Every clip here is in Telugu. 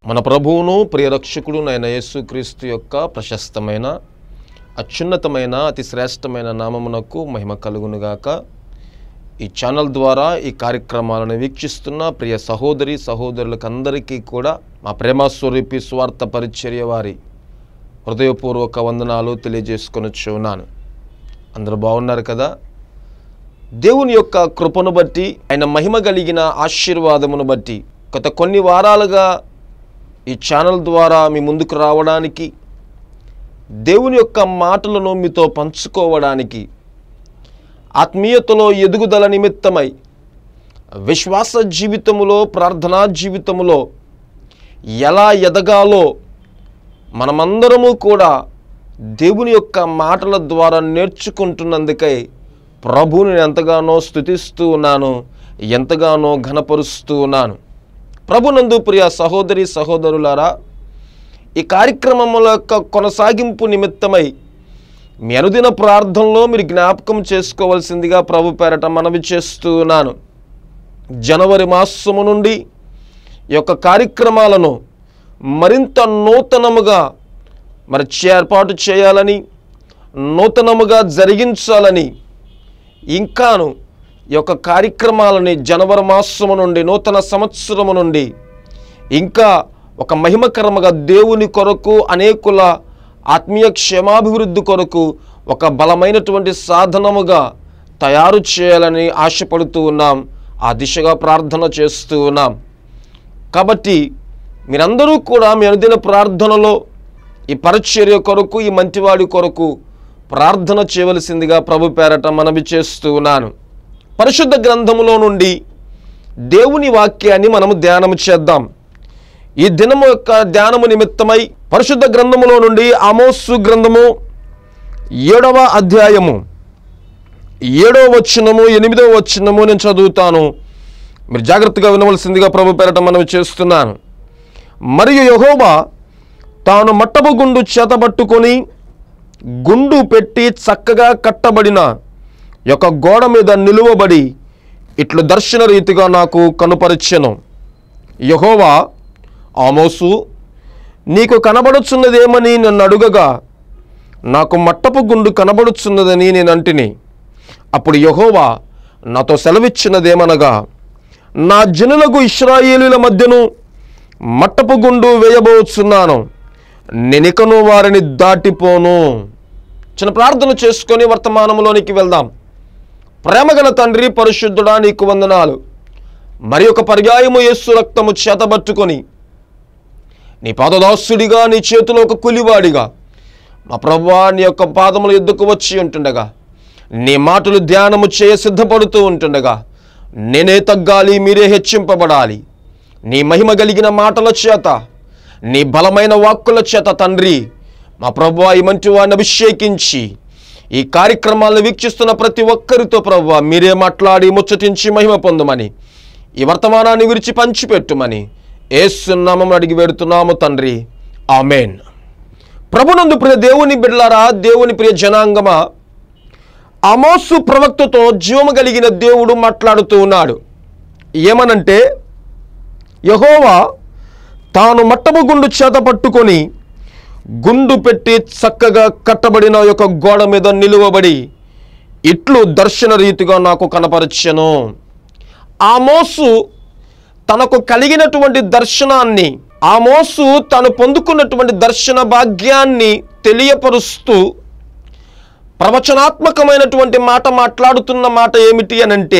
మన ప్రభువును ప్రియరక్షకుడు అయిన యేసుక్రీస్తు యొక్క ప్రశస్తమైన అత్యున్నతమైన అతి శ్రేష్టమైన నామమునకు మహిమ కలుగునుగాక. ఈ ఛానల్ ద్వారా ఈ కార్యక్రమాలను వీక్షిస్తున్న ప్రియ సహోదరి సహోదరులకందరికీ కూడా మా ప్రేమ స్వరూపి స్వార్థ పరిచర్య వారి హృదయపూర్వక వందనాలు తెలియజేసుకొనుచున్నాను. అందరూ బాగున్నారు కదా? దేవుని యొక్క కృపను బట్టి, ఆయన మహిమ కలిగిన ఆశీర్వాదమును బట్టి గత కొన్ని వారాలుగా ఈ ఛానల్ ద్వారా మీ ముందుకు రావడానికి, దేవుని యొక్క మాటలను మీతో పంచుకోవడానికి, ఆత్మీయతలో ఎదుగుదల నిమిత్తమై విశ్వాస జీవితములో, ప్రార్థనా జీవితములో ఎలా ఎదగాలో మనమందరము కూడా దేవుని యొక్క మాటల ద్వారా నేర్చుకుంటున్నందుకై ప్రభువుని ఎంతగానో స్తుతిస్తూ ఉన్నాను, ఎంతగానో ఘనపరుస్తూ ఉన్నాను. ప్రభునందు ప్రియ సహోదరి సహోదరులారా, ఈ కార్యక్రమముల యొక్క కొనసాగింపు నిమిత్తమై మీ అనుదిన ప్రార్థనలో మీరు జ్ఞాపకం చేసుకోవాల్సిందిగా ప్రభు పేరట మనవి చేస్తూ ఉన్నాను. జనవరి మాసము నుండి ఈ యొక్క కార్యక్రమాలను మరింత నూతనముగా ఏర్పాటు చేయాలని, నూతనముగా జరిగించాలని, ఇంకాను ఈ యొక్క కార్యక్రమాలని జనవరి మాసము నుండి, నూతన సంవత్సరము నుండి ఇంకా ఒక మహిమకరముగా దేవుని కొరకు, అనేకుల ఆత్మీయ క్షేమాభివృద్ధి కొరకు ఒక బలమైనటువంటి సాధనముగా తయారు చేయాలని ఆశపడుతూ ఉన్నాం. ఆ దిశగా ప్రార్థన చేస్తూ ఉన్నాం. కాబట్టి మీరందరూ కూడా మీ అనుదిన ప్రార్థనలో ఈ పరిచర్య కొరకు, ఈ మంచివాడి కొరకు ప్రార్థన చేయవలసిందిగా ప్రభు పేరట మనవి చేస్తూ ఉన్నాను. పరిశుద్ధ గ్రంథములో నుండి దేవుని వాక్యాన్ని మనము ధ్యానము చేద్దాం. ఈ దినము యొక్క ధ్యానము నిమిత్తమై పరిశుద్ధ గ్రంథములో నుండి ఆమోసు గ్రంథము 7వ అధ్యాయము 7వ వచనము 8వ వచనము నేను చదువుతాను. మీరు జాగ్రత్తగా వినవలసిందిగా ప్రభు పేరట మనవి చేస్తున్నాను. మరియు యెహోవా తాను మట్టపు గుండు చేతబట్టుకొని గుండు పెట్టి చక్కగా కట్టబడిన యొక్క గోడ మీద నిలువబడి ఇట్లు దర్శన రీతిగా నాకు కనుపరిచెను. యెహోవా, ఆమోసు, నీకు కనబడుచున్నదేమని నన్ను అడుగగా, నాకు మట్టపు గుండు కనబడుచున్నదని నేను అంటిని. అప్పుడు యెహోవా నాతో సెలవిచ్చినదేమనగా, నా జనులకు ఇశ్రాయేలీల మధ్యను మట్టపు గుండు వేయబోచున్నాను, నేనికను వారిని దాటిపోను. చిన్న ప్రార్థన చేసుకొని వర్తమానంలోనికి వెళ్దాం. ప్రేమగల తండ్రి, పరిశుద్ధుడా, నీకు వందనాలు. మరి ఒక పర్యాయము యేసు రక్తము చేతబట్టుకొని నీ పాదదాసుడిగా, నీ చేతిలో ఒక కూలివాడిగా మా ప్రభువా నీ యొక్క పాదముల ఎద్దుకు వచ్చి ఉంటుండగా, నీ మాటలు ధ్యానము చేయ సిద్ధపడుతూ ఉంటుండగా, నేనే తగ్గాలి, మీరే హెచ్చింపబడాలి. నీ మహిమ కలిగిన మాటల చేత, నీ బలమైన వాక్కుల చేత తండ్రి మా ప్రభువా ఈ మంచి వాడిని అభిషేకించి ఈ కార్యక్రమాలను వీక్షిస్తున్న ప్రతి ఒక్కరితో ప్రభువా మీరే మాట్లాడి ముచ్చటించి మహిమ పొందమని, ఈ వర్తమానాన్ని విరిచి పంచిపెట్టుమని యేసు నామమున అడిగి వేడుతున్నాము తండ్రి, ఆమేన్. ప్రభునందు ప్రియ దేవుని బిడ్డలారా, దేవుని ప్రియ జనాంగమా, ఆమోసు ప్రవక్తతో జీవము కలిగిన దేవుడు మాట్లాడుతూ ఉన్నాడు. ఏమనంటే, యెహోవా తాను మట్టపు గుండు చేత పట్టుకొని గుండు పెట్టి చక్కగా కట్టబడిన యొక్క గోడ మీద నిలువబడి ఇట్లు దర్శన రీతిగా నాకు కనపరచెను. ఆమోసు తనకు కలిగినటువంటి దర్శనాన్ని, ఆమోసు తాను పొందుకున్నటువంటి దర్శన భాగ్యాన్ని తెలియపరుస్తూ ప్రవచనాత్మకమైనటువంటి మాట మాట్లాడుతున్న మాట ఏమిటి అనంటే,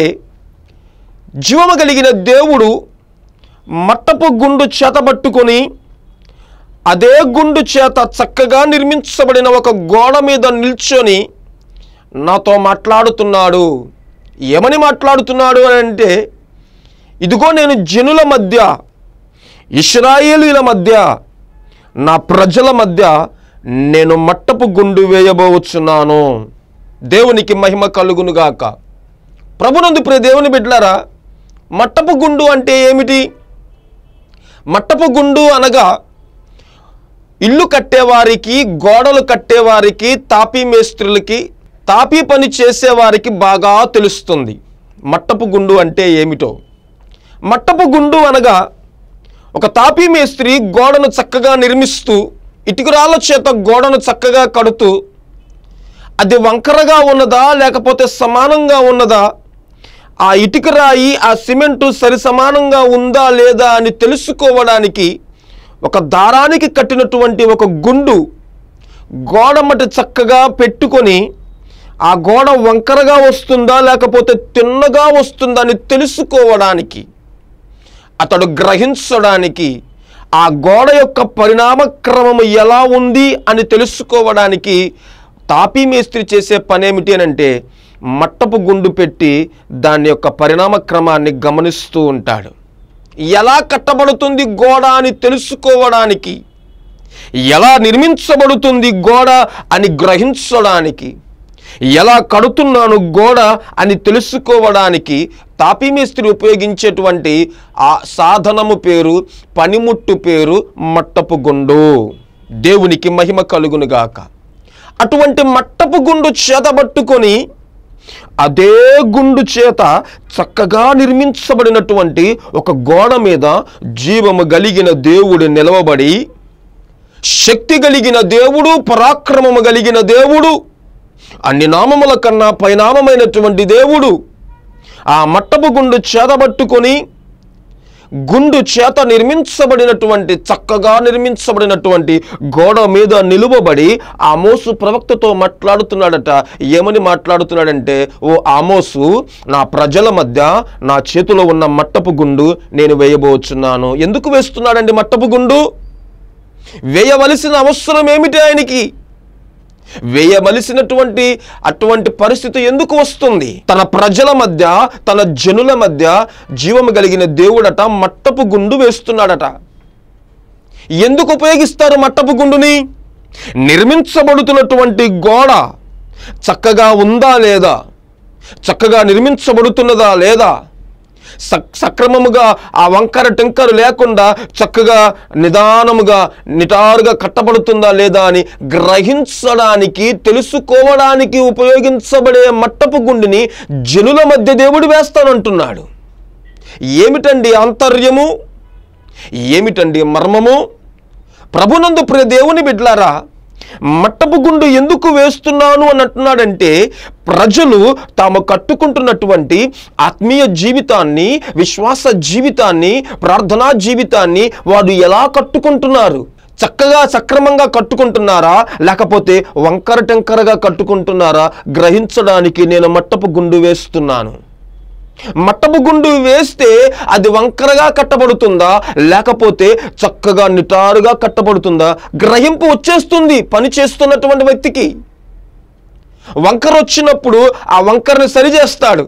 జీవము కలిగిన దేవుడు మట్టపు గుండు చేతబట్టుకొని అదే గుండు చేత చక్కగా నిర్మించబడిన ఒక గోడ మీద నిల్చొని నాతో మాట్లాడుతున్నాడు. ఏమని మాట్లాడుతున్నాడు అని అంటే, ఇదిగో నేను జనుల మధ్య, ఇశ్రాయేలీల మధ్య, నా ప్రజల మధ్య నేను మట్టపు గుండు వేయబోచున్నాను. దేవునికి మహిమ కలుగునుగాక. ప్రభునందు ప్రియ దేవుని బిడ్డలారా, మట్టపు గుండు అంటే ఏమిటి? మట్టపు గుండు అనగా ఇల్లు కట్టేవారికి, గోడలు కట్టేవారికి, తాపీ మేస్త్రులకి, తాపీ పని చేసేవారికి బాగా తెలుస్తుంది మట్టపు గుండు అంటే ఏమిటో. మట్టపు గుండు అనగా ఒక తాపీ మేస్త్రి గోడను చక్కగా నిర్మిస్తూ ఇటుకరాళ్ళ చేత గోడను చక్కగా కడుతూ అది వంకరగా ఉన్నదా లేకపోతే సమానంగా ఉన్నదా, ఆ ఇటుక రాయి ఆ సిమెంటు సరి సమానంగా ఉందా లేదా అని తెలుసుకోవడానికి ఒక దారానికి కట్టినటువంటి ఒక గుండు గోడమట చక్కగా పెట్టుకొని ఆ గోడ వంకరగా వస్తుందా లేకపోతే తిన్నగా వస్తుందా అని తెలుసుకోవడానికి, అతడు గ్రహించడానికి, ఆ గోడ యొక్క పరిణామ క్రమము ఎలా ఉంది అని తెలుసుకోవడానికి తాపీ మేస్త్రి చేసే పనేమిటి అని అంటే మట్టపు గుండు పెట్టి దాని యొక్క పరిణామ క్రమాన్ని గమనిస్తూ ఉంటాడు. ఎలా కట్టబడుతుంది గోడ అని తెలుసుకోవడానికి, ఎలా నిర్మించబడుతుంది గోడ అని గ్రహించడానికి, ఎలా కడుతున్నాను గోడ అని తెలుసుకోవడానికి తాపీ మేస్త్రి ఉపయోగించేటువంటి ఆ సాధనము పేరు, పనిముట్టు పేరు మట్టపు గుండు. దేవునికి మహిమ కలుగునుగాక. అటువంటి మట్టపు గుండు చేతబట్టుకొని అదే గుండు చేత చక్కగా నిర్మించబడినటువంటి ఒక గోడ మీద జీవము కలిగిన దేవుడు నిలవబడి, శక్తి కలిగిన దేవుడు, పరాక్రమము కలిగిన దేవుడు, అన్ని నామముల కన్నా పైనామమైనటువంటి దేవుడు ఆ మట్టపు గుండు చేతబట్టుకొని గుండు చేత నిర్మించబడినటువంటి చక్కగా నిర్మించబడినటువంటి గోడ మీద నిలువబడి ఆమోసు ప్రవక్తతో మాట్లాడుతున్నాడట. ఏమని మాట్లాడుతున్నాడంటే, ఓ ఆమోసు, నా ప్రజల మధ్య నా చేతిలో ఉన్న మట్టపు గుండు నేను వేయబోచున్నాను. ఎందుకు వేస్తున్నాడండి మట్టపు గుండు? వేయవలసిన అవసరం ఏమిటి ఆయనకి? వేయవలసినటువంటి అటువంటి పరిస్థితి ఎందుకు వస్తుంది? తన ప్రజల మధ్య, తన జనుల మధ్య జీవము కలిగిన దేవుడట మట్టపు గుండు వేస్తున్నాడట. ఎందుకు ఉపయోగిస్తారు మట్టపు గుండుని? నిర్మించబడుతున్నటువంటి గోడ చక్కగా ఉందా లేదా, చక్కగా నిర్మించబడుతున్నదా లేదా, సక్రమముగా ఆ వంకర టెంకరు లేకుండా చక్కగా నిదానముగా నిటారుగా కట్టబడుతుందా లేదా అని గ్రహించడానికి, తెలుసుకోవడానికి ఉపయోగించబడే మట్టపు గుండిని జనుల మధ్య దేవుడు వేస్తానంటున్నాడు. ఏమిటండి ఆంతర్యము? ఏమిటండి మర్మము? ప్రభునందు ప్రియ దేవుని బిడ్డలారా, మట్టపు గుండు ఎందుకు వేస్తున్నాను అని అంటున్నాడంటే, ప్రజలు తాము కట్టుకుంటున్నటువంటి ఆత్మీయ జీవితాన్ని, విశ్వాస జీవితాన్ని, ప్రార్థనా జీవితాన్ని వాడు ఎలా కట్టుకుంటున్నారు? చక్కగా సక్రమంగా కట్టుకుంటున్నారా లేకపోతే వంకర టెంకరగా కట్టుకుంటున్నారా గ్రహించడానికి నేను మట్టపు గుండు వేస్తున్నాను. మట్టపు గుండు వేస్తే అది వంకరగా కట్టబడుతుందా లేకపోతే చక్కగా నిటారుగా కట్టబడుతుందా గ్రహింపు వచ్చేస్తుంది పని చేస్తున్నటువంటి వ్యక్తికి. వంకర వచ్చినప్పుడు ఆ వంకరని సరిచేస్తాడు.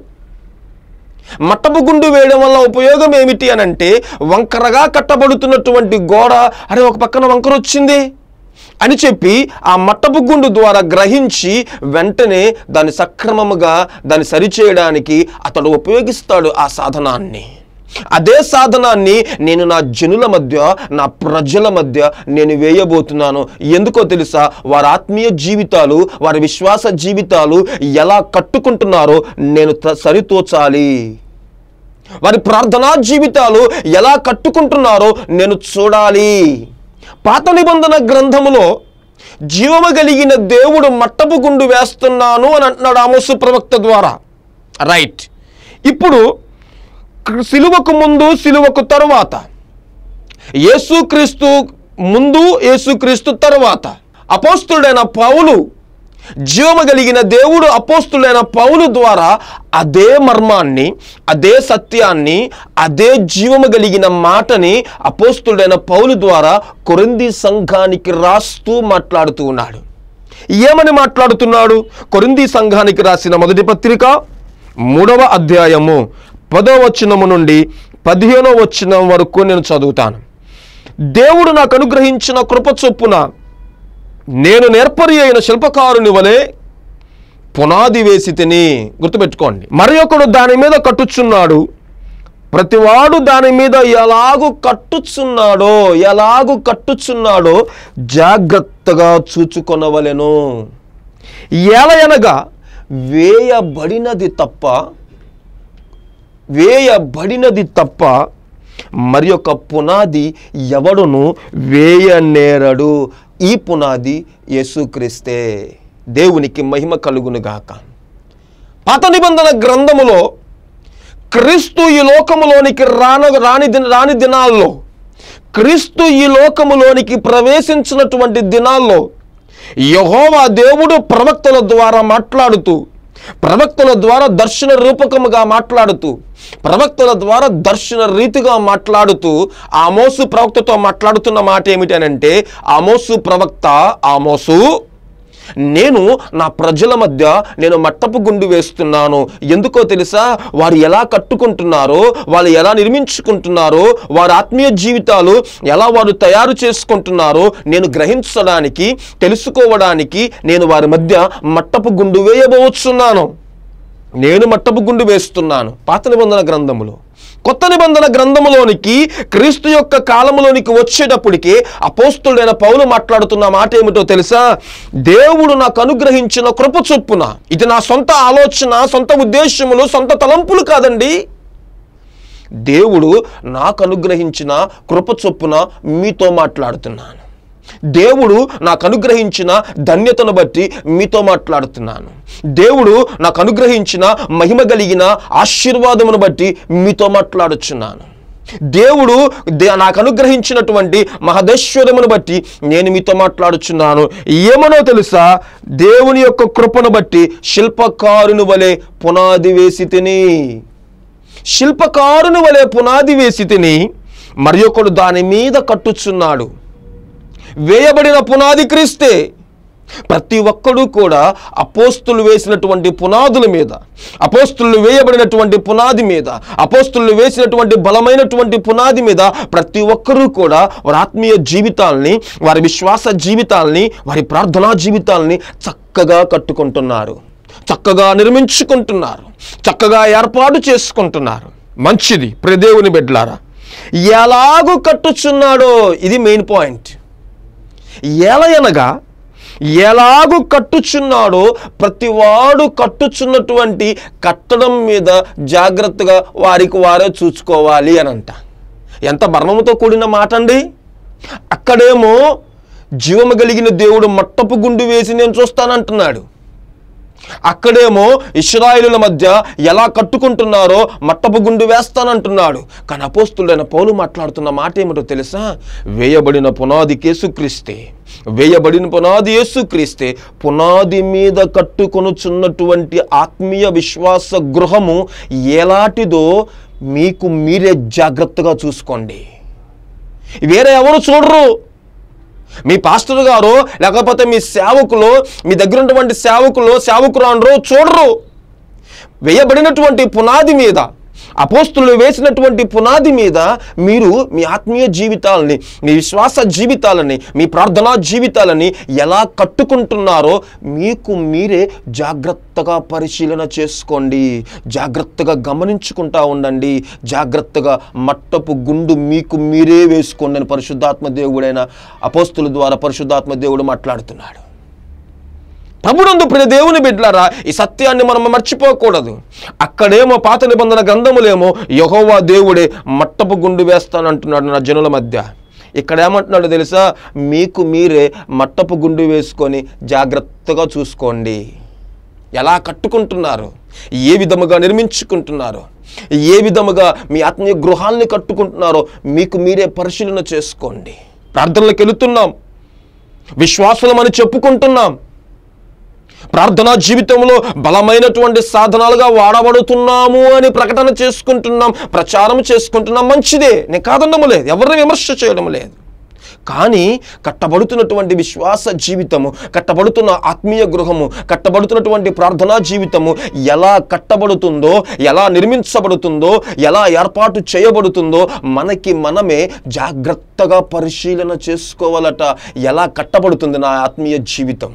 మట్టపు గుండు వేయడం వల్ల ఉపయోగం ఏమిటి అని అంటే, వంకరగా కట్టబడుతున్నటువంటి గోడ అరే ఒక పక్కన వంకర వచ్చింది అని చెప్పి ఆ మట్టపు గుండు ద్వారా గ్రహించి వెంటనే దాన్ని సక్రమముగా దాన్ని సరిచేయడానికి అతడు ఉపయోగిస్తాడు ఆ సాధనాన్ని. అదే సాధనాన్ని నేను నా జనుల మధ్య, నా ప్రజల మధ్య నేను వేయబోతున్నాను. ఎందుకో తెలుసా? వారి ఆత్మీయ జీవితాలు, వారి విశ్వాస జీవితాలు ఎలా కట్టుకుంటున్నారో నేను సరితూచాలి. వారి ప్రార్థనా జీవితాలు ఎలా కట్టుకుంటున్నారో నేను చూడాలి. పాత నిబంధన గ్రంథములో జీవము కలిగిన దేవుడు మట్టపు గుండు వేస్తున్నాను అని అంటున్నాడు ఆమోసు ప్రవక్త ద్వారా. రైట్. ఇప్పుడు సిలువకు ముందు, సిలువకు తరువాత, యేసుక్రీస్తు ముందు, యేసుక్రీస్తు తరువాత అపోస్తుడైన పౌలు, జీవము కలిగిన దేవుడు అపోస్తుడైన పౌలు ద్వారా అదే మర్మాన్ని, అదే సత్యాన్ని, అదే జీవము కలిగిన మాటని అపోస్తుడైన పౌలు ద్వారా కొరింథీ సంఘానికి రాస్తూ మాట్లాడుతూ ఉన్నాడు. ఏమని మాట్లాడుతున్నాడు? కొరింథీ సంఘానికి రాసిన మొదటి పత్రిక 3వ అధ్యాయము 10వ వచనము నుండి 15వ వచనం వరకు నేను చదువుతాను. దేవుడు నాకు అనుగ్రహించిన కృప చొప్పున నేను నేర్పరి అయిన శిల్పకారుని వలె పునాది వేసి తిని. గుర్తుపెట్టుకోండి, మరి ఒకడు దాని మీద కట్టుచున్నాడు. ప్రతివాడు దాని మీద ఎలాగు కట్టుచున్నాడో జాగ్రత్తగా చూచుకొనవలెను. ఎలయనగా వేయబడినది తప్ప మరి యొక్క పునాది ఎవడును వేయనేరడు. ఈ పునాది యేసుక్రీస్తే. దేవునికి మహిమ కలుగునుగాక. పాత నిబంధన గ్రంథములో క్రీస్తు ఈ లోకములోనికి రాని దినాల్లో, క్రీస్తు ఈ లోకములోనికి ప్రవేశించినటువంటి దినాల్లో యెహోవా దేవుడు ప్రవక్తల ద్వారా మాట్లాడుతూ, ప్రవక్తల ద్వారా దర్శన రూపకముగా మాట్లాడుతూ, ప్రవక్తల ద్వారా దర్శన రీతిగా మాట్లాడుతూ ఆమోసు ప్రవక్తతో మాట్లాడుతున్న మాట ఏమిటనంటే, ఆమోసు ప్రవక్త, ఆమోసు, నేను నా ప్రజల మధ్య నేను మట్టపు గుండు వేస్తున్నాను. ఎందుకో తెలుసా? వారు ఎలా కట్టుకుంటున్నారో, వాళ్ళు ఎలా నిర్మించుకుంటున్నారో, వారి ఆత్మీయ జీవితాలు ఎలా వారు తయారు చేసుకుంటున్నారో నేను గ్రహించడానికి, తెలుసుకోవడానికి నేను వారి మధ్య మట్టపు గుండు వేయబోతున్నాను. నేను మట్టపు గుండు వేస్తున్నాను. పాత నిబంధన గ్రంథములో. కొత్త నిబంధన గ్రంథములోనికి క్రీస్తు యొక్క కాలములోనికి వచ్చేటప్పటికి అపోస్తుడైన పౌలు మాట్లాడుతున్న మాట ఏమిటో తెలుసా? దేవుడు నాకు అనుగ్రహించిన కృప చొప్పున, ఇది నా సొంత ఆలోచన, సొంత ఉద్దేశములు, సొంత తలంపులు కాదండి. దేవుడు నాకు అనుగ్రహించిన కృప చొప్పున మీతో మాట్లాడుతున్నాను. దేవుడు నాకు అనుగ్రహించిన ధన్యతను బట్టి మీతో మాట్లాడుతున్నాను. దేవుడు నాకు అనుగ్రహించిన మహిమ కలిగిన ఆశీర్వాదమును బట్టి మీతో మాట్లాడుచున్నాను. దేవుడు నాకు అనుగ్రహించినటువంటి మహదేశ్వరమును బట్టి నేను మీతో మాట్లాడుచున్నాను. ఏమనో తెలుసా? దేవుని యొక్క కృపను బట్టి శిల్పకారుని వలె పునాది వేసి తిని, శిల్పకారుని వలె పునాది వేసి తిని మరి ఒకడు దాని మీద కట్టుచున్నాడు. వేయబడిన పునాది క్రీస్తే. ప్రతి ఒక్కడు కూడా అపోస్తులు వేసినటువంటి పునాదుల మీద, అపోస్తులు వేయబడినటువంటి పునాది మీద, అపోస్తులు వేసినటువంటి బలమైనటువంటి పునాది మీద ప్రతి ఒక్కరూ కూడా వారి ఆత్మీయ జీవితాల్ని, వారి విశ్వాస జీవితాల్ని, వారి ప్రార్థనా జీవితాల్ని చక్కగా కట్టుకుంటున్నారు, చక్కగా నిర్మించుకుంటున్నారు, చక్కగా ఏర్పాటు చేసుకుంటున్నారు. మంచిది ప్రియ దేవుని బిడ్డలారా. ఎలాగూ కట్టుచున్నాడో ఇది మెయిన్ పాయింట్. ఎలయనగా ఎలాగూ కట్టుచున్నాడో ప్రతివాడు కట్టుచున్నటువంటి కట్టడం మీద జాగ్రత్తగా వారికి వారే చూసుకోవాలి అనంట. ఎంత మర్మముతో కూడిన మాట అండి. అక్కడేమో జీవము కలిగిన దేవుడు మట్టపు గుండు వేసి నేను చూస్తానంటున్నాడు. అక్కడేమో ఇశ్రాయేలుల మధ్య ఎలా కట్టుకుంటున్నారో మట్టపు గుండు వేస్తానంటున్నాడు. కానీ అపోస్తులైన పౌలు మాట్లాడుతున్న మాట ఏమిటో తెలుసా? వేయబడిన పునాది యేసుక్రీస్తే, వేయబడిన పునాది యేసుక్రీస్తే. పునాది మీద కట్టుకొనుచున్నటువంటి ఆత్మీయ విశ్వాస గృహము ఎలాంటిదో మీకు మీరే జాగ్రత్తగా చూసుకోండి. వేరే ఎవరు చూడరు. మీ పాస్టర్ గారు లేకపోతే మీ సేవకులు, మీ దగ్గర ఉన్నటువంటి సేవకురాండ్రు చూడరు. వేయబడినటువంటి పునాది మీద, అపోస్తులు వేసినటువంటి పునాది మీద మీరు మీ ఆత్మీయ జీవితాలని, మీ విశ్వాస జీవితాలని, మీ ప్రార్థనా జీవితాలని ఎలా కట్టుకుంటున్నారో మీకు మీరే జాగ్రత్తగా పరిశీలన చేసుకోండి. జాగ్రత్తగా గమనించుకుంటా ఉండండి. జాగ్రత్తగా మట్టపు గుండు మీకు మీరే వేసుకోండి అని పరిశుద్ధాత్మ దేవుడైన అపోస్తుల ద్వారా పరిశుద్ధాత్మ దేవుడు మాట్లాడుతున్నాడు. ప్రభునందు ప్రియ దేవుని బిడ్డలారా, ఈ సత్యాన్ని మనం మర్చిపోకూడదు. అక్కడేమో పాత నిబంధన గ్రంథములేమో యెహోవా దేవుడే మట్టపు గుండు వేస్తానంటున్నాడు నా జనుల మధ్య. ఇక్కడ ఏమంటున్నాడు తెలుసా? మీకు మీరే మట్టపు గుండు వేసుకొని జాగ్రత్తగా చూసుకోండి. ఎలా కట్టుకుంటున్నారు, ఏ విధముగా నిర్మించుకుంటున్నారు, ఏ విధముగా మీ ఆత్మీయ గృహాల్ని కట్టుకుంటున్నారో మీకు మీరే పరిశీలన చేసుకోండి. ప్రార్థనలకు వెళుతున్నాం, విశ్వాసులమని చెప్పుకుంటున్నాం, ప్రార్థనా జీవితంలో బలమైనటువంటి సాధనాలుగా వాడబడుతున్నాము అని ప్రకటన చేసుకుంటున్నాం, ప్రచారం చేసుకుంటున్నాం. మంచిదే, నేను కాదనడం లేదు, ఎవరిని విమర్శ చేయడం లేదు. కానీ కట్టబడుతున్నటువంటి విశ్వాస జీవితము, కట్టబడుతున్న ఆత్మీయ గృహము, కట్టబడుతున్నటువంటి ప్రార్థనా జీవితము ఎలా కట్టబడుతుందో, ఎలా నిర్మించబడుతుందో, ఎలా ఏర్పాటు చేయబడుతుందో మనకి మనమే జాగ్రత్తగా పరిశీలన చేసుకోవాలట. ఎలా కట్టబడుతుంది నా ఆత్మీయ జీవితం?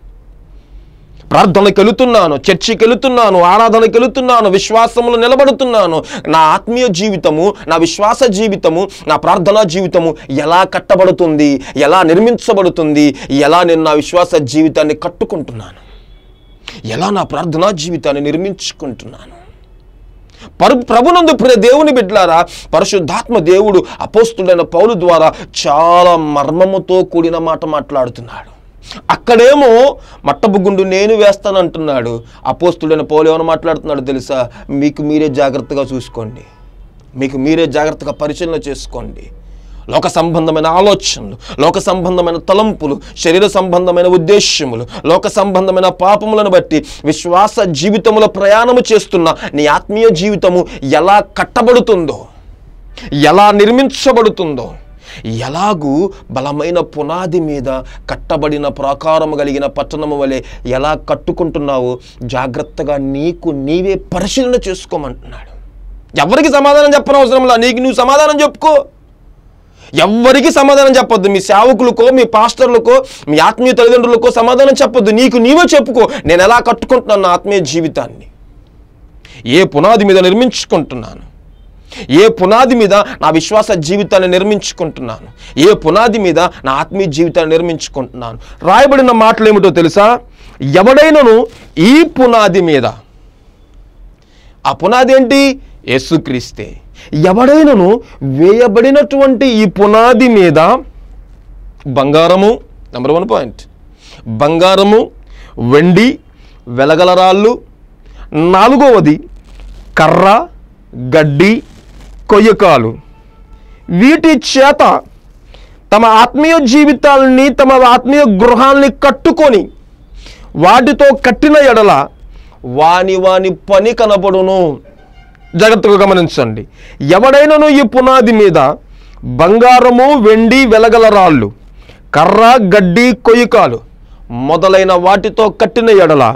ప్రార్థనకి వెళుతున్నాను, చర్చికి వెళుతున్నాను, ఆరాధనకి వెళుతున్నాను, విశ్వాసములో నిలబడుతున్నాను. నా ఆత్మీయ జీవితము, నా విశ్వాస జీవితము, నా ప్రార్థనా జీవితము ఎలా కట్టబడుతుంది, ఎలా నిర్మించబడుతుంది, ఎలా నేను నా విశ్వాస జీవితాన్ని కట్టుకుంటున్నాను, ఎలా నా ప్రార్థనా జీవితాన్ని నిర్మించుకుంటున్నాను? ప్రభునందు ప్రియ దేవుని బిడ్డలారా, పరిశుద్ధాత్మ దేవుడు అపోస్తుడైన పౌలు ద్వారా చాలా మర్మముతో కూడిన మాట మాట్లాడుతున్నాడు. అక్కడేమో మట్టబుగుండు నేను వేస్తానంటున్నాడు. అపోస్తుడైన పౌలు ఏమైనా మాట్లాడుతున్నాడు తెలుసా? మీకు మీరే జాగ్రత్తగా చూసుకోండి, మీకు మీరే జాగ్రత్తగా పరిశీలన చేసుకోండి. లోక సంబంధమైన ఆలోచనలు, లోక సంబంధమైన తలంపులు, శరీర సంబంధమైన ఉద్దేశ్యములు, లోక సంబంధమైన పాపములను బట్టి విశ్వాస జీవితములో ప్రయాణము చేస్తున్న నీ ఆత్మీయ జీవితము ఎలా కట్టబడుతుందో, ఎలా నిర్మించబడుతుందో, ఎలాగూ బలమైన పునాది మీద కట్టబడిన ప్రాకారము కలిగిన పట్టణము వలె ఎలా కట్టుకుంటున్నావో జాగ్రత్తగా నీకు నీవే పరిశీలన చేసుకోమంటున్నాడు. ఎవరికి సమాధానం చెప్పనవసరంలా, నీకు నువ్వు సమాధానం చెప్పుకో. ఎవ్వరికి సమాధానం చెప్పొద్దు. మీ సేవకులకో, మీ పాస్టర్లకో, మీ ఆత్మీయ తల్లిదండ్రులకో సమాధానం చెప్పొద్దు. నీకు నీవే చెప్పుకో, నేను ఎలా కట్టుకుంటున్నాను నా ఆత్మీయ జీవితాన్ని, ఏ పునాది మీద నిర్మించుకుంటున్నాను, ఏ పునాది మీద నా విశ్వాస జీవితాన్ని నిర్మించుకుంటున్నాను, ఏ పునాది మీద నా ఆత్మీయ జీవితాన్ని నిర్మించుకుంటున్నాను. రాయబడిన మాటలు ఏమిటో తెలుసా? ఎవడైనను ఈ పునాది మీద, ఆ పునాది ఏంటి? యేసుక్రీస్తే. ఎవడైనను వేయబడినటువంటి ఈ పునాది మీద బంగారము, నెంబర్ 1 పాయింట్, బంగారము, వెండి, వెలగల రాళ్ళు, 4వది కర్ర, గడ్డి, కొయ్యకాలు, వీటి చేత తమ ఆత్మీయ జీవితాలని, తమ ఆత్మీయ గృహాల్ని కట్టుకొని వాటితో కట్టిన ఎడల వాని పని కనబడును. జాగ్రత్తగా గమనించండి. ఎవడైనను ఈ పునాది మీద బంగారము, వెండి, వెలగల రాళ్ళు, కర్ర, గడ్డి, కొయ్యకాలు మొదలైన వాటితో కట్టిన ఎడల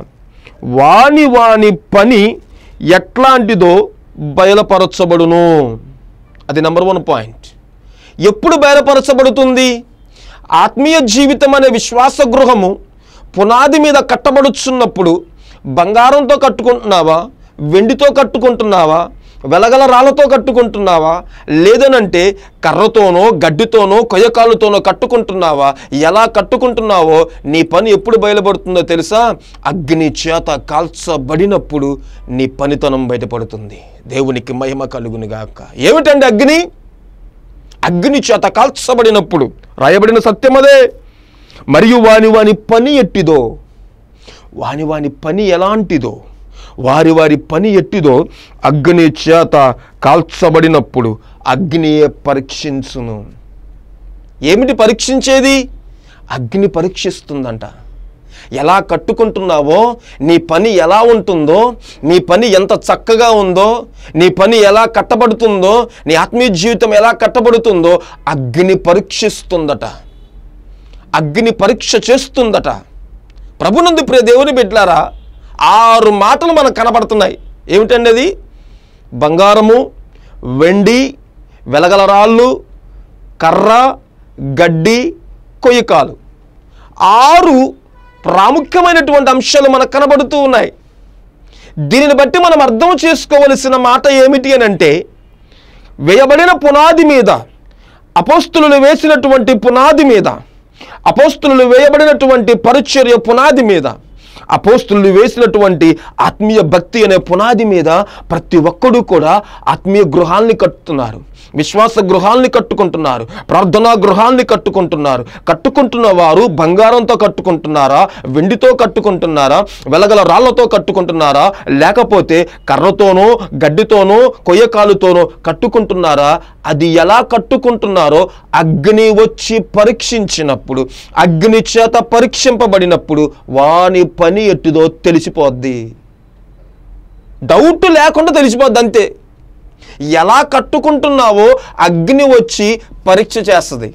వాని పని ఎట్లాంటిదో బయలుపరచబడును. అది నెంబర్ 1 పాయింట్. ఎప్పుడు బయలుపరచబడుతుంది? ఆత్మీయ జీవితం అనే విశ్వాస గృహము పునాది మీద కట్టబడుచున్నప్పుడు బంగారంతో కట్టుకుంటున్నావా, వెండితో కట్టుకుంటున్నావా, వెలగల రాళ్ళతో కట్టుకుంటున్నావా, లేదనంటే కర్రతోనో, గడ్డితోనో, కొయ్యకాలుతోనో కట్టుకుంటున్నావా? ఎలా కట్టుకుంటున్నావో నీ పని ఎప్పుడు బయలుపడుతుందో తెలుసా? అగ్ని చేత కాల్చబడినప్పుడు నీ పనితనం బయటపడుతుంది. దేవునికి మహిమ కలుగునుగాక. ఏమిటండి అగ్ని? అగ్ని చేత కాల్చబడినప్పుడు రాయబడిన సత్యం అదే. మరియు వాని పని ఎట్టిదో, వాని పని ఎలాంటిదో, వారి పని ఎట్టిదో అగ్ని చేత కాల్చబడినప్పుడు అగ్నియే పరీక్షించును. ఏమిటి పరీక్షించేది? అగ్ని పరీక్షిస్తుందంట. ఎలా కట్టుకుంటున్నావో, నీ పని ఎలా ఉంటుందో, నీ పని ఎంత చక్కగా ఉందో, నీ పని ఎలా కట్టబడుతుందో, నీ ఆత్మీయ జీవితం ఎలా కట్టబడుతుందో అగ్ని పరీక్షిస్తుందట, అగ్ని పరీక్ష చేస్తుందట. ప్రభునందు ప్రియ దేవుని బిడ్డలారా, 6 మాటలు మనకు కనబడుతున్నాయి. ఏమిటండి అది? బంగారము, వెండి, వెలగల రాళ్ళు, కర్ర, గడ్డి, కొయ్యకాలు. 6 ప్రాముఖ్యమైనటువంటి అంశాలు మనకు కనబడుతూ ఉన్నాయి. దీనిని బట్టి మనం అర్థం చేసుకోవలసిన మాట ఏమిటి అని అంటే, వేయబడిన పునాది మీద, అపోస్తులు వేసినటువంటి పునాది మీద, అపోస్తులు వేయబడినటువంటి పరిచర్య పునాది మీద, అపోస్తులు వేసినటువంటి ఆత్మీయ భక్తి అనే పునాది మీద ప్రతి ఒక్కడు కూడా ఆత్మీయ గృహాల్ని కట్టుతున్నారు, విశ్వాస గృహాల్ని కట్టుకుంటున్నారు, ప్రార్థనా గృహాల్ని కట్టుకుంటున్నారు. కట్టుకుంటున్న వారు బంగారంతో కట్టుకుంటున్నారా, వెండితో కట్టుకుంటున్నారా, వెలగల రాళ్లతో కట్టుకుంటున్నారా, లేకపోతే కర్రతోనో, గడ్డితోనో, కొయ్యకాలుతోనో కట్టుకుంటున్నారా? అది ఎలా కట్టుకుంటున్నారో అగ్ని వచ్చి పరీక్షించినప్పుడు, అగ్ని చేత పరీక్షింపబడినప్పుడు వాని పని ఎట్టిదో తెలిసిపోద్ది. డౌట్ లేకుండా తెలిసిపోద్ది అంతే. ఎలా కట్టుకుంటున్నావో అగ్ని వచ్చి పరీక్ష చేస్తుంది.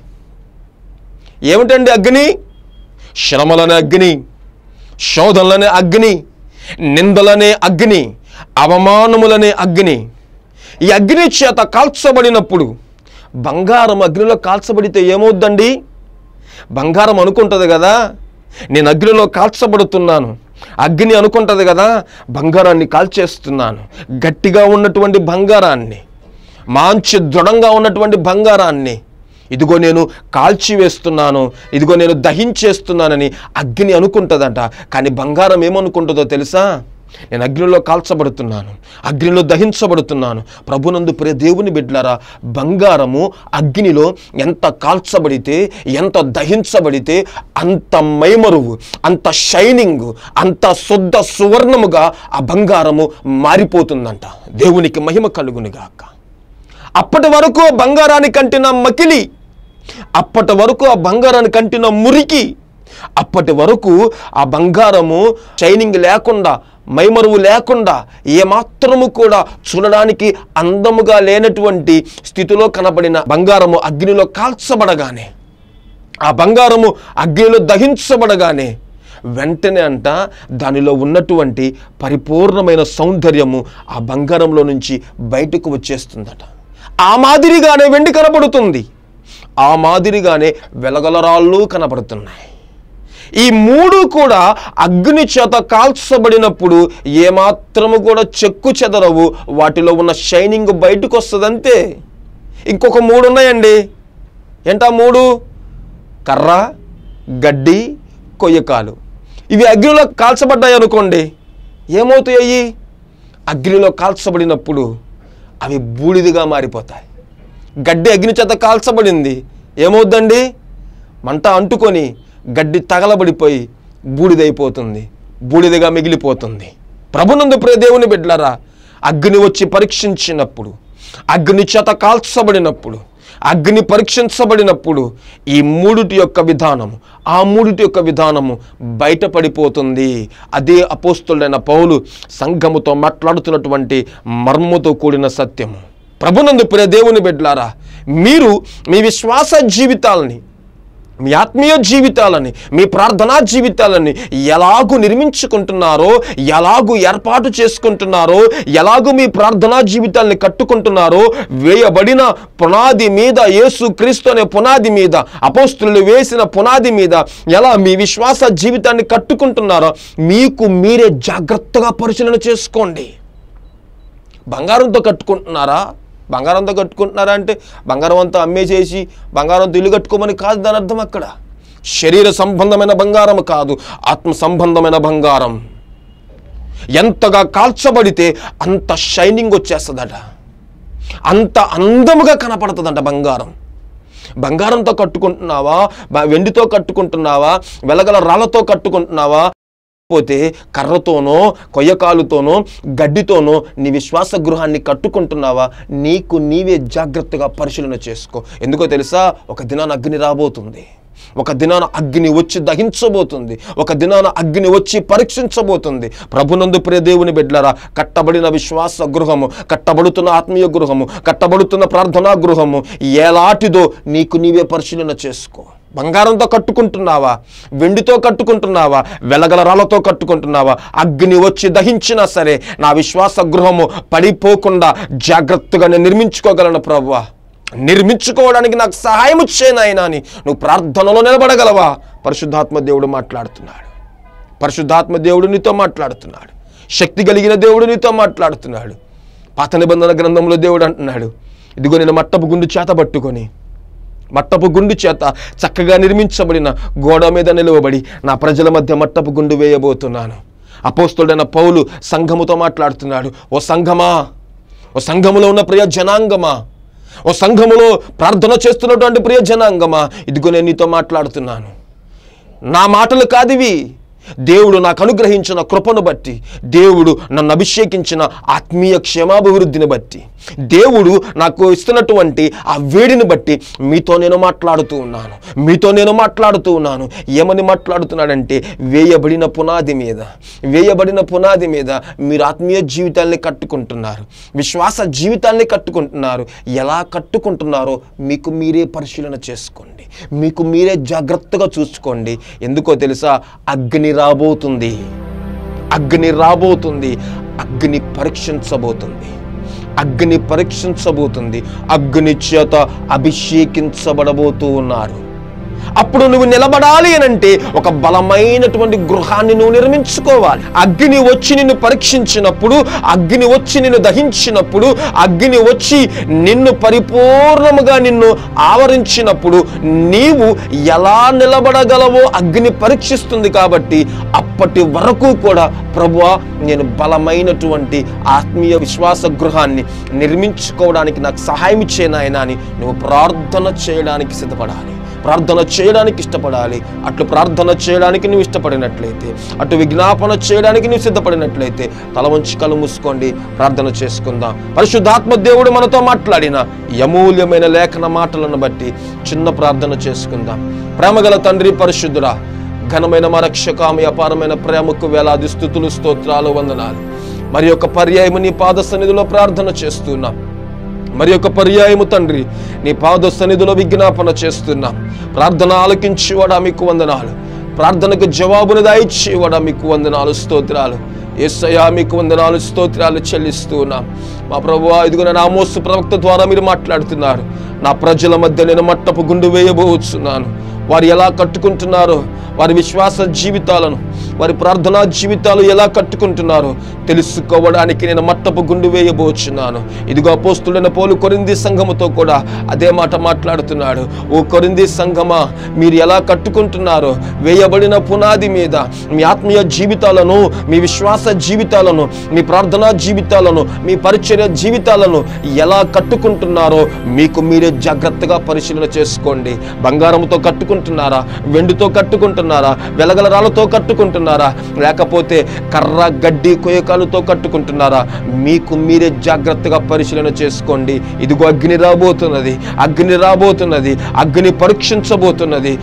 ఏమిటండి అగ్ని? శ్రమలనే అగ్ని, శోధనలనే అగ్ని, నిందలనే అగ్ని, అవమానములనే అగ్ని. ఈ అగ్ని చేత కాల్చబడినప్పుడు, బంగారం అగ్నిలో కాల్చబడితే ఏమవుద్దండి? బంగారం అనుకుంటుంది కదా, నేను అగ్నిలో కాల్చబడుతున్నాను. అగ్ని అనుకుంటుంది కదా, బంగారాన్ని కాల్చేస్తున్నాను. గట్టిగా ఉన్నటువంటి బంగారాన్ని, మంచి దృఢంగా ఉన్నటువంటి బంగారాన్ని ఇదిగో నేను కాల్చివేస్తున్నాను, ఇదిగో నేను దహించేస్తున్నానని అగ్ని అనుకుంటుందంట. కానీ బంగారం ఏమనుకుంటుందో తెలుసా? నేను అగ్నిలో కాల్చబడుతున్నాను, అగ్నిలో దహించబడుతున్నాను. ప్రభునందు ప్రియ దేవుని బిడ్డలారా, బంగారము అగ్నిలో ఎంత కాల్చబడితే, ఎంత దహించబడితే అంత మైమరువు, అంత షైనింగ్, అంత శుద్ధ సువర్ణముగా ఆ బంగారము మారిపోతుందంట. దేవునికి మహిమ కలుగునుగాక. అప్పటి వరకు బంగారానికి కంటిన మకిలి, అప్పటి వరకు ఆ బంగారానికి కంటిన మురికి, అప్పటి వరకు ఆ బంగారము షైనింగ్ లేకుండా, మైమరువు లేకుండా, ఏమాత్రము కూడా చూడడానికి అందముగా లేనటువంటి స్థితిలో కనబడిన బంగారము అగ్నిలో కాల్చబడగానే, ఆ బంగారము అగ్నిలో దహించబడగానే వెంటనే అంట దానిలో ఉన్నటువంటి పరిపూర్ణమైన సౌందర్యము ఆ బంగారంలో నుంచి బయటకు వచ్చేస్తుందట. ఆ మాదిరిగానే వెండి కనబడుతుంది, ఆ మాదిరిగానే వెలగల రాళ్ళు కనబడుతున్నాయి. ఈ మూడు కూడా అగ్ని చేత కాల్చబడినప్పుడు ఏమాత్రము కూడా చెక్కు చెదరవు, వాటిలో ఉన్న షైనింగ్ బయటకు వస్తుందంతే. ఇంకొక మూడు ఉన్నాయండి. ఏంటా మూడు? కర్ర, గడ్డి, కొయ్యకాలు. ఇవి అగ్నిలో కాల్చబడ్డాయి అనుకోండి, ఏమవుతాయి? అగ్నిలో కాల్చబడినప్పుడు అవి బూడిదిగా మారిపోతాయి. గడ్డి అగ్ని చేత కాల్చబడింది, ఏమవుద్దండి? మంట అంటుకొని గడ్డి తగలబడిపోయి బూడిదైపోతుంది, బూడిదగా మిగిలిపోతుంది. ప్రభునందు ప్రియ దేవుని బిడ్డలారా, అగ్ని వచ్చి పరీక్షించినప్పుడు, అగ్ని చేత కాల్చబడినప్పుడు, అగ్ని పరీక్షించబడినప్పుడు ఈ మూడిటి యొక్క విధానము, ఆ మూడిటి యొక్క విధానము బయటపడిపోతుంది. అదే అపోస్తులైన పౌలు సంఘముతో మాట్లాడుతున్నటువంటి మర్మతో కూడిన సత్యము. ప్రభునందు ప్రియ దేవుని బిడ్డలారా, మీరు మీ విశ్వాస జీవితాలని, మీ ఆత్మీయ జీవితాలని, మీ ప్రార్థనా జీవితాలని ఎలాగూ నిర్మించుకుంటున్నారో, ఎలాగూ ఏర్పాటు చేసుకుంటున్నారో, ఎలాగూ మీ ప్రార్థనా జీవితాలని కట్టుకుంటున్నారో, వేయబడిన పునాది మీద, యేసు క్రీస్తు అనే పునాది మీద, అపోస్తులు వేసిన పునాది మీద ఎలా మీ విశ్వాస జీవితాన్ని కట్టుకుంటున్నారో మీకు మీరే జాగ్రత్తగా పరిశీలన చేసుకోండి. బంగారంతో కట్టుకుంటున్నారా? బంగారంతో కట్టుకుంటున్నారా అంటే బంగారం అంతా అమ్మేసేసి బంగారంతో ఇల్లు కట్టుకోమని కాదు దాని అర్థం. అక్కడ శరీర సంబంధమైన బంగారం కాదు, ఆత్మ సంబంధమైన బంగారం. ఎంతగా కాల్చబడితే అంత షైనింగ్ వచ్చేస్తుందట, అంత అందముగా కనపడుతుందంట బంగారం. బంగారంతో కట్టుకుంటున్నావా, వెండితో కట్టుకుంటున్నావా, వెలగల రాళ్లతో కట్టుకుంటున్నావా, పోతే కర్రతోనో, కొయ్యకాలుతోనో, గడ్డితోనో నీ విశ్వాస గృహాన్ని కట్టుకుంటున్నావా? నీకు నీవే జాగ్రత్తగా పరిశీలన చేసుకో. ఎందుకో తెలుసా? ఒక దినాన అగ్ని రాబోతుంది, ఒక దినాన అగ్ని వచ్చి దహించబోతుంది, ఒక దినాన అగ్ని వచ్చి పరీక్షించబోతుంది. ప్రభునందు ప్రియ దేవుని బిడ్డలారా, కట్టబడిన విశ్వాస గృహము, కట్టబడుతున్న ఆత్మీయ గృహము, కట్టబడుతున్న ప్రార్థనా గృహము ఎలాంటిదో నీకు నీవే పరిశీలన చేసుకో. బంగారంతో కట్టుకుంటున్నావా, వెండితో కట్టుకుంటున్నావా, వెలగల రాళ్లతో కట్టుకుంటున్నావా? అగ్ని వచ్చి దహించినా సరే నా విశ్వాస గృహము పడిపోకుండా జాగ్రత్తగా నేను నిర్మించుకోగలను ప్రభువా, నిర్మించుకోవడానికి నాకు సహాయం చేయనాయనా అని నువ్వు ప్రార్థనలో నిలబడగలవా? పరిశుద్ధాత్మ దేవుడు మాట్లాడుతున్నాడు, పరిశుద్ధాత్మ దేవుడు నీతో మాట్లాడుతున్నాడు, శక్తి కలిగిన దేవుడు నీతో మాట్లాడుతున్నాడు. పాత నిబంధన గ్రంథంలో దేవుడు అంటున్నాడు, ఇదిగో నేను మట్టపు గుండు చేత పట్టుకొని, మట్టపు గుండు చేత చక్కగా నిర్మించబడిన గోడ మీద నిలవబడి నా ప్రజల మధ్య మట్టపు గుండు వేయబోతున్నాను. అపోస్తుడైన పౌలు సంఘముతో మాట్లాడుతున్నాడు. ఓ సంఘమా, ఓ సంఘములో ఉన్న ప్రియ జనాంగమా, ఓ సంఘములో ప్రార్థన చేస్తున్నటువంటి ప్రియ జనాంగమా, ఇదిగో నేను నీతో మాట్లాడుతున్నాను. నా మాటలు కాదివి, దేవుడు నాకు అనుగ్రహించిన కృపను బట్టి, దేవుడు నన్ను అభిషేకించిన ఆత్మీయ క్షేమాభివృద్ధిని బట్టి, దేవుడు నాకు ఇస్తున్నటువంటి ఆ వేడిని బట్టి మీతో నేను మాట్లాడుతూ ఉన్నాను. ఏమని మాట్లాడుతున్నాడంటే, వేయబడిన పునాది మీద మీరు ఆత్మీయ జీవితాల్ని కట్టుకుంటున్నారు, విశ్వాస జీవితాల్ని కట్టుకుంటున్నారు. ఎలా కట్టుకుంటున్నారో మీకు మీరే పరిశీలన చేసుకోండి, మీకు మీరే జాగ్రత్తగా చూసుకోండి. ఎందుకో తెలుసా? అగ్ని రాబోతుంది, అగ్ని పరీక్షించబోతుంది, అగ్ని చేత అభిషేకించబడబోతూ ఉన్నారు. అప్పుడు నువ్వు నిలబడాలి అనంటే ఒక బలమైనటువంటి గృహాన్ని నువ్వు నిర్మించుకోవాలి. అగ్ని వచ్చి నిన్ను పరీక్షించినప్పుడు, అగ్ని వచ్చి నిన్ను దహించినప్పుడు, అగ్ని వచ్చి నిన్ను పరిపూర్ణముగా నిన్ను ఆవరించినప్పుడు నీవు ఎలా నిలబడగలవో అగ్ని పరీక్షిస్తుంది. కాబట్టి అప్పటి వరకు కూడా ప్రభువా నేను బలమైనటువంటి ఆత్మీయ విశ్వాస గృహాన్ని నిర్మించుకోవడానికి నాకు సహాయం చేయనాయనా అని నువ్వు ప్రార్థన చేయడానికి సిద్ధపడాలి, ప్రార్థన చేయడానికి ఇష్టపడాలి. అట్లు ప్రార్థన చేయడానికి నువ్వు ఇష్టపడినట్లయితే, అటు విజ్ఞాపన చేయడానికి నువ్వు సిద్ధపడినట్లయితే తల వంచి కళ్ళు మూసుకోండి, ప్రార్థన చేసుకుందాం. పరిశుద్ధాత్మ దేవుడు మనతో మాట్లాడిన ఈ అమూల్యమైన లేఖన మాటలను బట్టి చిన్న ప్రార్థన చేసుకుందాం. ప్రేమగల తండ్రి పరిశుద్ధుడా, ఘనమైన మా రక్షక, మీ అపారమైన ప్రేమకు వేలాది స్తుతులు, స్తోత్రాలు, వందనాలు. మరి యొక్క పర్యాయము నీ పాద సన్నిధిలో ప్రార్థన చేస్తున్నాం. మరి యొక్క పర్యాయము తండ్రి నీ పాద సన్నిధిలో విజ్ఞాపన చేస్తున్నాం. ప్రార్థన ఆలకించేవాడా మీకు వందనాలు, ప్రార్థనకు జవాబును దయచేవాడా మీకు వందనాలు, స్తోత్రాలు. యేసయ్యా మీకు వందనాలు, స్తోత్రాలు చెల్లిస్తూ ఉన్నాం. మా ప్రభువా, ఇదిగో నా ఆమోసు ప్రవక్త ద్వారా మీరు మాట్లాడుతున్నారు. నా ప్రజల మధ్య నేను మట్టపు గుండు వేయబోతున్నాను. వారు ఎలా కట్టుకుంటున్నారో, వారి విశ్వాస జీవితాలను, వారి ప్రార్థనా జీవితాలు ఎలా కట్టుకుంటున్నారో తెలుసుకోవడానికి నేను మట్టపు గుండు వేయబోచున్నాను. ఇదిగో అపోస్తులైన పౌలు కొరింథీ సంఘముతో కూడా అదే మాట మాట్లాడుతున్నాడు. ఓ కొరింథీ సంఘమా, మీరు ఎలా కట్టుకుంటున్నారో, వేయబడిన పునాది మీద మీ ఆత్మీయ జీవితాలను, మీ విశ్వాస జీవితాలను, మీ ప్రార్థనా జీవితాలను, మీ పరిచర్య జీవితాలను ఎలా కట్టుకుంటున్నారో మీకు మీరే జాగ్రత్తగా పరిశీలన చేసుకోండి. బంగారంతో కట్టుకుంటున్నారా, వెండితో కట్టుకుంటున్నారా, వెలగల రాళ్ళతో కట్టుకుంటున్నారా, లేకపోతే కర్ర గడ్డి కొయ్యకాలతో కట్టుకుంటున్నారా, మీకు మీరే జాగ్రత్తగా పరిశీలన చేసుకోండి. ఇదిగో అగ్ని రాబోతున్నది, అగ్ని రాబోతున్నది, అగ్ని పరీక్షించబోతున్నది.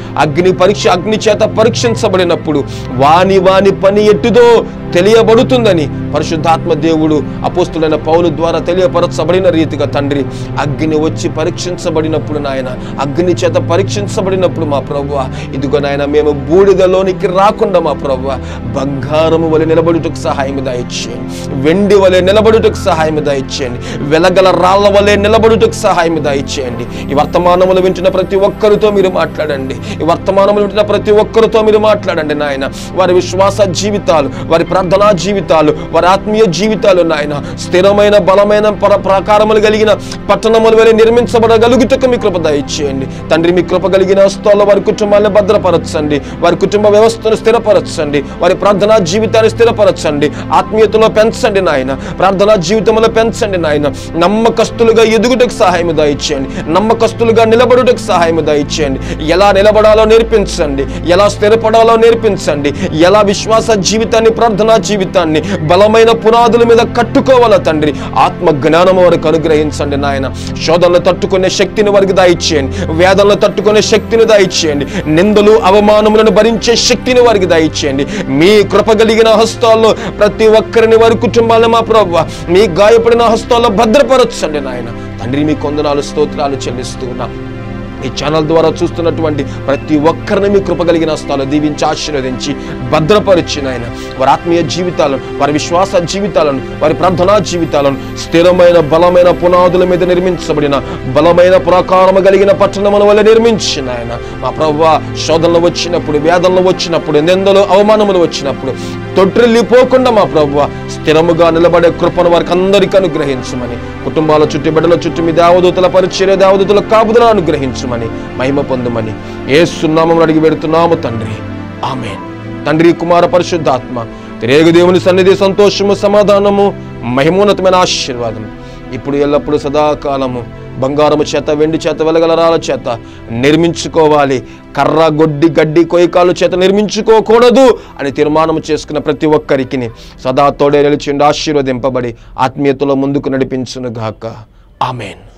అగ్ని చేత పరీక్షించబడినప్పుడు వాని పని ఎట్టుదో తెలియబడుతుందని పరిశుద్ధాత్మ దేవుడు అపోస్తులైన పౌలు ద్వారా తెలియపరచబడిన రీతిగా తండ్రి అగ్ని వచ్చి పరీక్షించబడినప్పుడు నాయన, అగ్ని చేత పరీక్షించబడినప్పుడు మా ప్రభువా, ఇదిగో నాయన మేము బూడిదలోనికి రాకుండా మా ప్రభువా బంగారము వలె నిలబడుటకు సహాయం దయచేయండి, వెండి వలె నిలబడుటకు సహాయం దయచేయండి, వెలగల రాళ్ల వలె నిలబడుటకు సహాయం దయచేయండి. ఈ వర్తమానములు వింటున్న ప్రతి ఒక్కరితో మీరు మాట్లాడండి, ఈ వర్తమానములు వింటున్న ప్రతి ఒక్కరితో మీరు మాట్లాడండి నాయన. వారి విశ్వాస జీవితాలు, వారి ప్రార్థనా జీవితాలు, వారి ఆత్మీయ జీవితాలు నాయన స్థిరమైన బలమైన ప్రకారములు కలిగిన పట్టణముల వలె నిర్మించబడగలుగుటకు మీ కృప దయచేయండి తండ్రి. మీ కృప కలిగిన హస్తాల్లో వారి కుటుంబాన్ని భద్రపరచండి, వారి కుటుంబ వ్యవస్థను స్థిరపరచండి, వారి ప్రార్థనా జీవితాన్ని స్థిరపరచండి, ఆత్మీయతలో పెంచండి నాయన, ప్రార్థనా జీవితంలో పెంచండి నాయన. నమ్మకస్తులుగా ఎదుగుటకు సహాయం దయచేయండి, నమ్మకస్తులుగా నిలబడుటకు సహాయం దయచేయండి. ఎలా నిలబడాలో నేర్పించండి, ఎలా స్థిరపడాలో నేర్పించండి, ఎలా విశ్వాస జీవితాన్ని, ప్రార్థనా జీవితాన్ని బలమైన పునాదుల మీద కట్టుకోవాలా తండ్రి. ఆత్మ జ్ఞానము వారికి అనుగ్రహించండి నాయన. శోధనలు తట్టుకునే శక్తిని వారికి దయచేయండి, వేదనలు తట్టుకునే శక్తిని దయచేయండి, నిందలు అవమానములను భరించే శక్తిని వారికి దయచేయండి. మీ కృప కలిగిన హస్తాల్లో ప్రతి ఒక్కరిని, వారి కుటుంబాలను మా ప్రభువా మీ గాయపడిన హస్తాల్లో భద్రపరచండి నాయన తండ్రి. మీ వందనాలు, స్తోత్రాలు చెల్లిస్తూ ఉన్నాం. ఈ ఛానల్ ద్వారా చూస్తున్నటువంటి ప్రతి ఒక్కరిని మీ కృప కలిగిన హస్తాలు దీవించి ఆశీర్వదించి భద్రపరిచిన ఆయన వారి ఆత్మీయ జీవితాలను, వారి విశ్వాస జీవితాలను, వారి ప్రార్థనా జీవితాలను స్థిరమైన బలమైన పునాదుల మీద నిర్మించబడిన బలమైన ప్రాకారము కలిగిన పట్టణముల వల్ల నిర్మించిన ఆయన మా ప్రభువా శోధనలు వచ్చినప్పుడు, వేదనలు వచ్చినప్పుడు, నిందలు అవమానములు వచ్చినప్పుడు తొట్టిల్లిపోకుండా మా ప్రభువా స్థిరముగా నిలబడే కృపను వారికి అందరికీ అనుగ్రహించమని, కుటుంబాల చుట్టూ, బిడ్డల చుట్టూ మీ దేవదూతల పరిచర్య, దేవదూతల కాపుదల అనుగ్రహించమని, మహిమ పొందుమని యేసు నామమున అడిగి పెడుతున్నాము తండ్రి, ఆమేన్. తండ్రి, కుమార, పరిశుద్ధాత్మ త్రియేక దేవుని సన్నిధి సంతోషము, సమాధానము, మహిమోన్నతమైన ఆశీర్వాదం ఇప్పుడు ఎల్లప్పుడు సదాకాలము బంగారము చేత, వెండి చేత, వెలగల రాళ్ళ చేత నిర్మించుకోవాలి, కర్ర గడ్డి కొయ్యకాలు చేత నిర్మించుకోకూడదు అని తీర్మానం చేసుకున్న ప్రతి ఒక్కరికి సదా తోడే నిలిచిండి, ఆశీర్వదింపబడి ఆత్మీయతలో ముందుకు నడిపించును గాక. ఆమేన్.